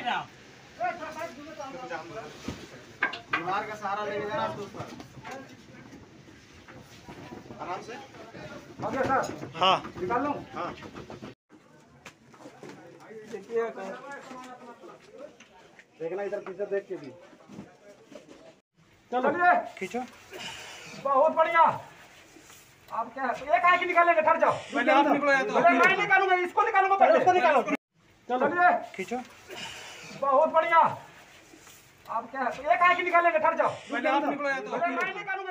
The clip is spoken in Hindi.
दीवार का सहारा लेके जाना तो आराम से। हाँ निकाल लो। हाँ देखना इधर पीछे देख के भी। चलिए खींचो। बहुत बढ़िया। आप क्या एक आंख निकालेंगे, ठहर जाओ। पहले आप निकलो या तो मैं निकालूंगा, इसको निकालूंगा पहले। इसको निकालो। चलिए खींचो। बहुत बढ़िया। आप क्या एक आंख निकालेंगे, ठहर जाओ। पहले आप निकलो या तो मैं निकालूंगा।